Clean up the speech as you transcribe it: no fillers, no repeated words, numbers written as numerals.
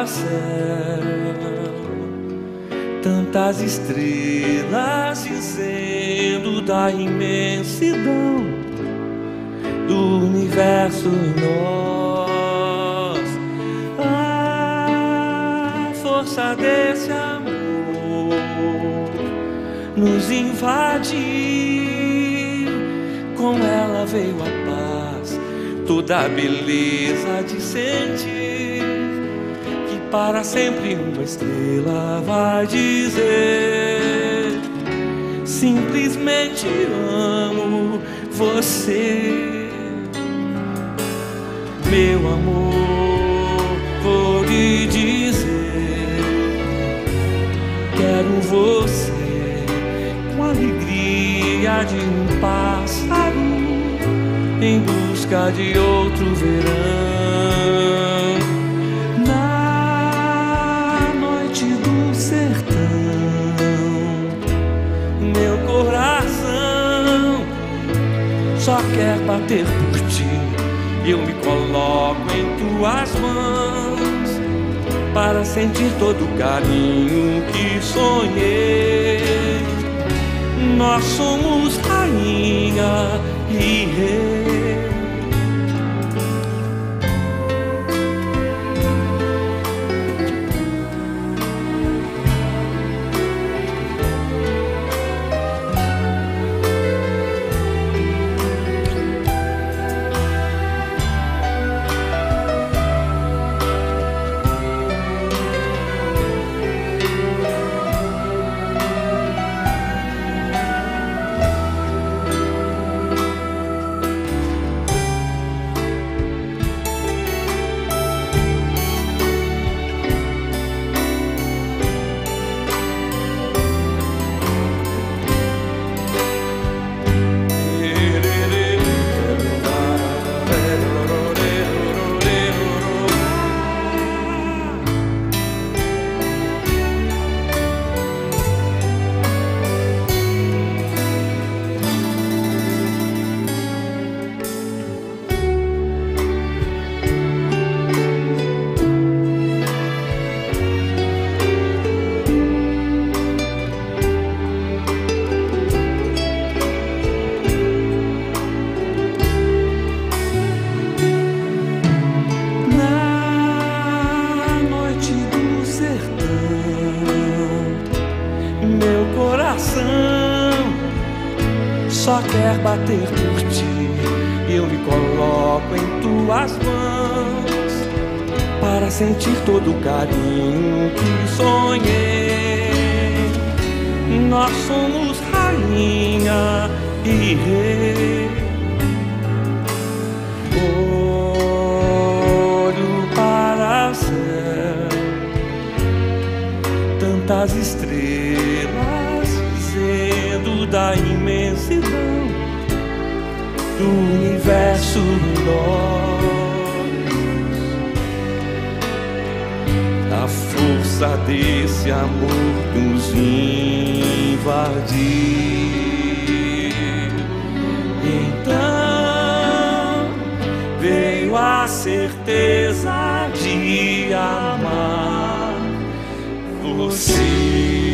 céu, tantas estrelas dizendo da imensidão do universo em nós. A força desse amor nos invade, com ela veio a paz, toda a beleza de sentir que para sempre uma estrela vai dizer: simplesmente amo você, meu amor. Vou lhe dizer, quero você com a alegria de um pássaro em busca de outro verão. Na noite do sertão, meu coração só quer bater por ti. Eu me coloco em tuas mãos para sentir todo o carinho que sonhei. Nós somos rainha e rei. Meu coração só quer bater por ti. Eu me coloco em tuas mãos para sentir todo o carinho que sonhei. Nós somos rainha e rei. Olho para o céu, tantas estrelas dizendo da imensidão do universo em nós. A força desse amor nos invadir. Então veio a certeza de amar você.